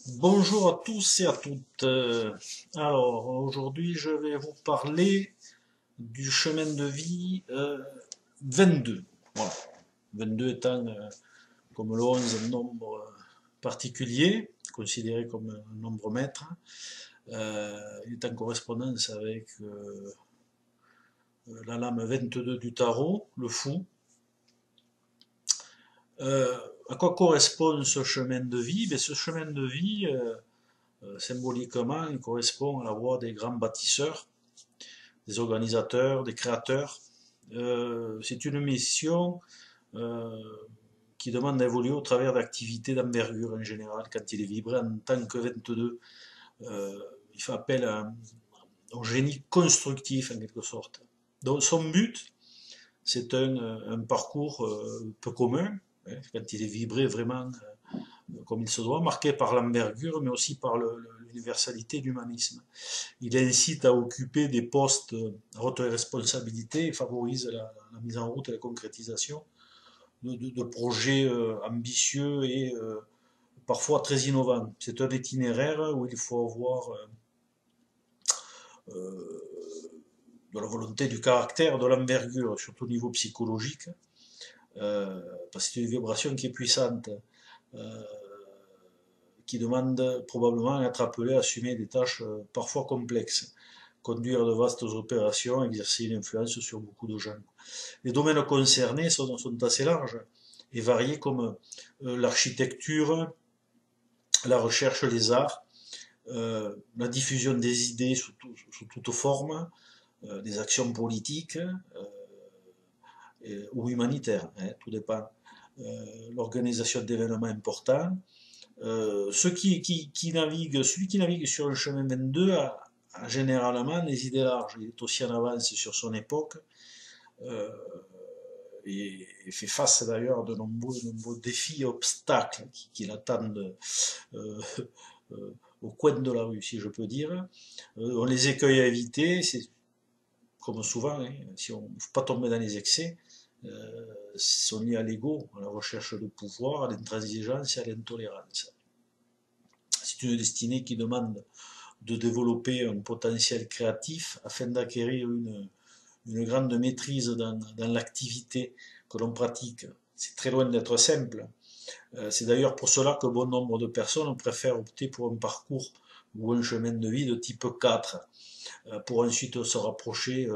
Bonjour à tous et à toutes. Alors, aujourd'hui, je vais vous parler du chemin de vie 22. Voilà. 22 étant, comme le 11, un nombre particulier, considéré comme un nombre maître. Il est en correspondance avec la lame 22 du tarot, le fou. Euh, à quoi correspond ce chemin de vie? Ce chemin de vie, symboliquement, il correspond à la voie des grands bâtisseurs, des organisateurs, des créateurs. C'est une mission euh, qui demande d'évoluer au travers d'activités d'envergure en général. Quand il est vibré en tant que 22, il fait appel à un génie constructif en quelque sorte. Donc son but, c'est un parcours peu commun, hein, quand il est vibré vraiment comme il se doit, marqué par l'envergure, mais aussi par l'universalité de l'humanisme. Il incite à occuper des postes à haute responsabilité et favorise la mise en route et la concrétisation de projets ambitieux et parfois très innovants. C'est un itinéraire où il faut avoir de la volonté, du caractère, de l'envergure, surtout au niveau psychologique, parce que c'est une vibration qui est puissante, euh, qui demande probablement à être appelé à assumer des tâches parfois complexes, conduire de vastes opérations, exercer une influence sur beaucoup de gens. Les domaines concernés sont assez larges et variés comme l'architecture, la recherche, les arts, la diffusion des idées sous toute forme, des actions politiques ou humanitaires, hein, tout dépend. L'organisation d'événements importants. Celui qui navigue sur le chemin 22 a généralement les idées larges. Il est aussi en avance sur son époque euh, et fait face d'ailleurs à de nombreux défis et obstacles qui l'attendent euh, au coin de la rue, si je peux dire. On les écueille à éviter, c'est comme souvent, hein, si on ne faut pas tomber dans les excès, sont liés à l'ego, à la recherche de pouvoir, à l'intransigeance et à l'intolérance. C'est une destinée qui demande de développer un potentiel créatif afin d'acquérir une grande maîtrise dans l'activité que l'on pratique. C'est très loin d'être simple. C'est d'ailleurs pour cela que bon nombre de personnes préfèrent opter pour un parcours ou un chemin de vie de type 4, pour ensuite se rapprocher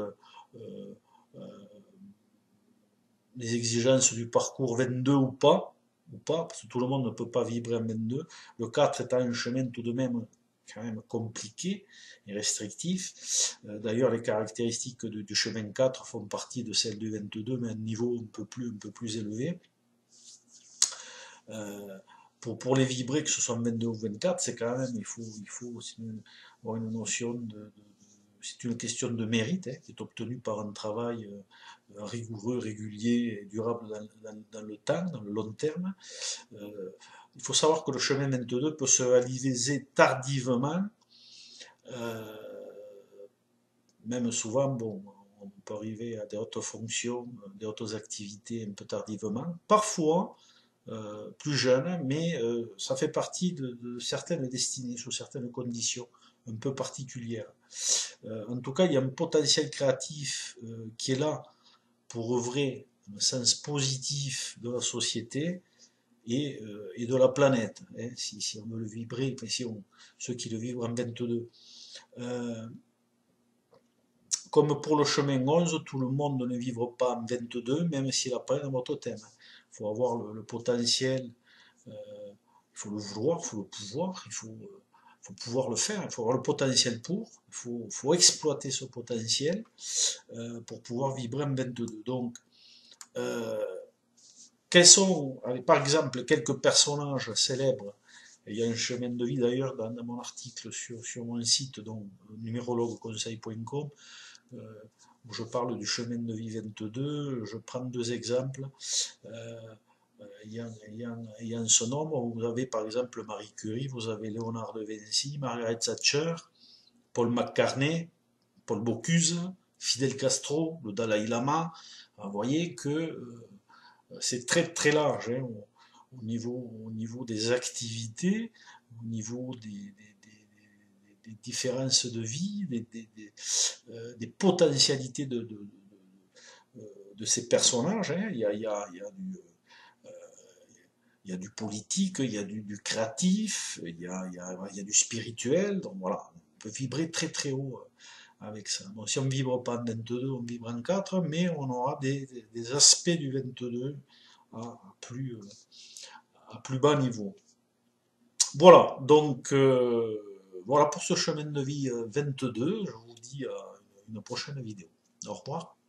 des exigences du parcours 22 ou pas, parce que tout le monde ne peut pas vibrer en 22. Le 4 étant un chemin tout de même quand même compliqué et restrictif. D'ailleurs, les caractéristiques du chemin 4 font partie de celles du 22, mais à un niveau un peu plus élevé. Euh, pour les vibrer, que ce soit 22 ou 24, c'est quand même, il faut avoir une notion c'est une question de mérite, hein, qui est obtenue par un travail rigoureux, régulier et durable dans le temps, dans le long terme. Il faut savoir que le chemin 22 peut se réaliser tardivement, euh, même souvent, bon, on peut arriver à des hautes fonctions, des hautes activités un peu tardivement. Parfois, plus jeune, mais ça fait partie de certaines destinées, sous certaines conditions un peu particulières. En tout cas, il y a un potentiel créatif qui est là pour œuvrer dans le sens positif de la société et de la planète, hein, si on veut le vibrer, si ceux qui le vivent en 22. Euh, Comme pour le chemin 11, tout le monde ne vivra pas en 22, même s'il apprend votre thème. Il faut avoir le potentiel, il faut le vouloir, il faut le pouvoir, faut pouvoir le faire, il faut avoir le potentiel pour, faut exploiter ce potentiel pour pouvoir vibrer en 22. Donc, euh, quels sont, par exemple, quelques personnages célèbres? Il y a un chemin de vie d'ailleurs dans mon article sur mon site, donc numérologueconseil.com, où je parle du chemin de vie 22. Je prends deux exemples. Euh, il y a un ce nombre, vous avez par exemple Marie Curie, vous avez Léonard de Vinci, Margaret Thatcher, Paul McCartney, Paul Bocuse, Fidel Castro, le Dalai Lama. Vous voyez que c'est très très large, hein. au niveau des activités, au niveau des différences de vie, des potentialités de ces personnages. Hein. Il y a du politique, il y a du créatif, il y a du spirituel. Donc voilà, on peut vibrer très très haut avec ça. Bon, si on ne vibre pas en 22, on vibre en 4, mais on aura des aspects du 22 à plus bas niveau. Voilà, donc voilà pour ce chemin de vie 22. Je vous dis à une prochaine vidéo. Au revoir.